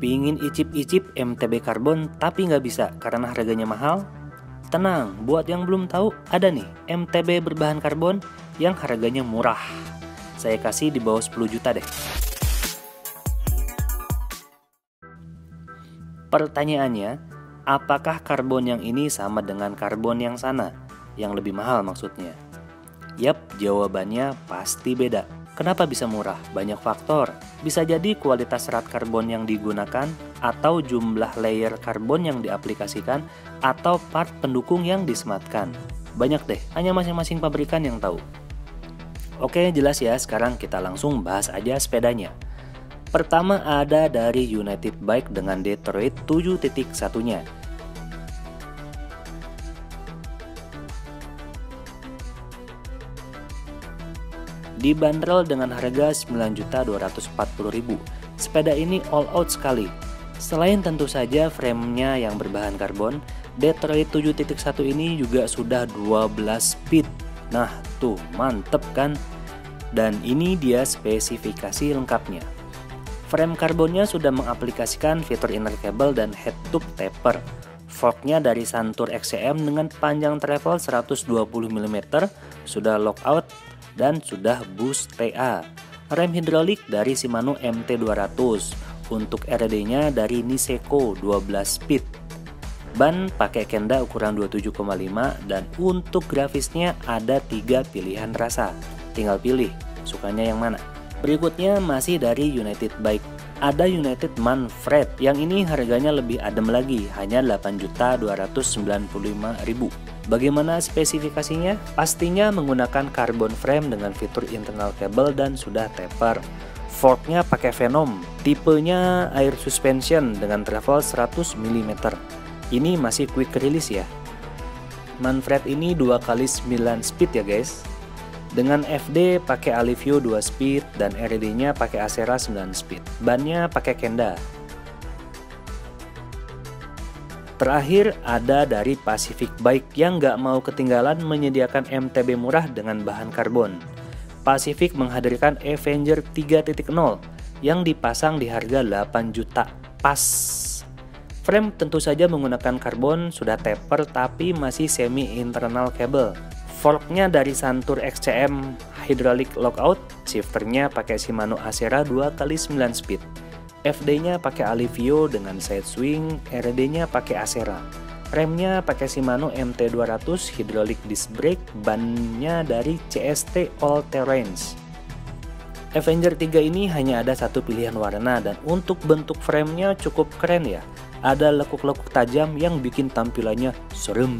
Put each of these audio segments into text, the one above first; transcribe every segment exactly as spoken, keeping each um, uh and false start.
Pingin icip-icip M T B karbon tapi nggak bisa karena harganya mahal? Tenang, buat yang belum tahu, ada nih M T B berbahan karbon yang harganya murah. Saya kasih di bawah sepuluh juta deh. Pertanyaannya, apakah karbon yang ini sama dengan karbon yang sana? Yang lebih mahal maksudnya. Yap, jawabannya pasti beda. Kenapa bisa murah? Banyak faktor. Bisa jadi kualitas serat karbon yang digunakan, atau jumlah layer karbon yang diaplikasikan, atau part pendukung yang disematkan. Banyak deh, hanya masing-masing pabrikan yang tahu. Oke, jelas ya, sekarang kita langsung bahas aja sepedanya. Pertama ada dari United Bike dengan Detroit tujuh titik satu-nya. Dibanderol dengan harga sembilan juta dua ratus empat puluh ribu. Sepeda ini all out sekali. Selain tentu saja frame-nya yang berbahan karbon, Detroit tujuh titik satu ini juga sudah dua belas speed. Nah tuh, mantep kan? Dan ini dia spesifikasi lengkapnya. Frame karbonnya sudah mengaplikasikan fitur inner cable dan head tube taper. Forknya dari Santur X C M dengan panjang travel seratus dua puluh milimeter, sudah lockout dan sudah boost T A. Rem hidrolik dari Shimano M T dua ratus. Untuk R D-nya dari Niseko dua belas speed. Ban pakai Kenda ukuran dua puluh tujuh koma lima dan untuk grafisnya ada tiga pilihan rasa. Tinggal pilih sukanya yang mana. Berikutnya masih dari United Bike. Ada United Manfred yang ini harganya lebih adem lagi, hanya delapan juta dua ratus sembilan puluh lima ribu. Bagaimana spesifikasinya? Pastinya menggunakan carbon frame dengan fitur internal cable dan sudah taper. Forknya pakai Venom, tipenya air suspension dengan travel seratus milimeter. Ini masih quick release ya. Manfred ini dua kali sembilan speed ya guys. Dengan F D pakai Alivio dua speed dan R D-nya pakai Acera sembilan speed. Bannya pakai Kenda. Terakhir ada dari Pacific Bike yang nggak mau ketinggalan menyediakan M T B murah dengan bahan karbon. Pacific menghadirkan Avenger tiga titik nol yang dipasang di harga delapan juta pas. Frame tentu saja menggunakan karbon, sudah taper tapi masih semi internal cable. Forknya dari Santur X C M hydraulic lockout, shifternya pakai Shimano Acera dua kali sembilan speed. F D-nya pakai Alivio dengan side swing, R D-nya pakai Acera. Remnya pakai Shimano M T dua ratus hydraulic disc brake, bannya dari C S T All Terrains. Avenger tiga ini hanya ada satu pilihan warna dan untuk bentuk framenya cukup keren ya. Ada lekuk-lekuk tajam yang bikin tampilannya serem.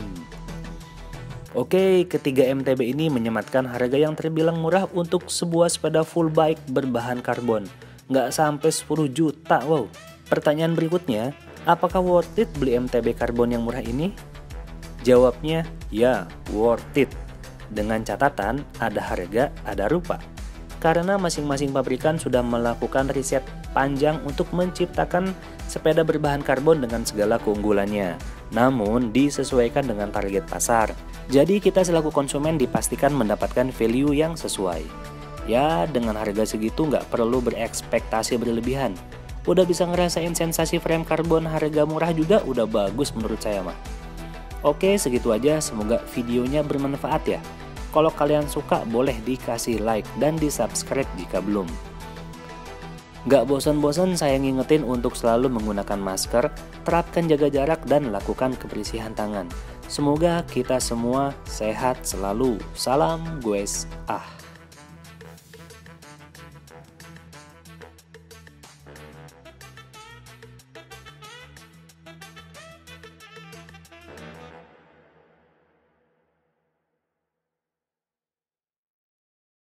Oke, ketiga M T B ini menyematkan harga yang terbilang murah untuk sebuah sepeda full bike berbahan karbon. Nggak sampai sepuluh juta, wow. Pertanyaan berikutnya, apakah worth it beli M T B karbon yang murah ini? Jawabnya, ya, worth it. Dengan catatan, ada harga, ada rupa. Karena masing-masing pabrikan sudah melakukan riset panjang untuk menciptakan sepeda berbahan karbon dengan segala keunggulannya. Namun, disesuaikan dengan target pasar. Jadi kita selaku konsumen dipastikan mendapatkan value yang sesuai. Ya, dengan harga segitu nggak perlu berekspektasi berlebihan. Udah bisa ngerasain sensasi frame karbon harga murah juga udah bagus menurut saya mah. Oke, segitu aja. Semoga videonya bermanfaat ya. Kalau kalian suka boleh dikasih like dan di subscribe jika belum. Gak bosan-bosan saya ngingetin untuk selalu menggunakan masker, terapkan jaga jarak dan lakukan kebersihan tangan. Semoga kita semua sehat selalu. Salam Goes Ah.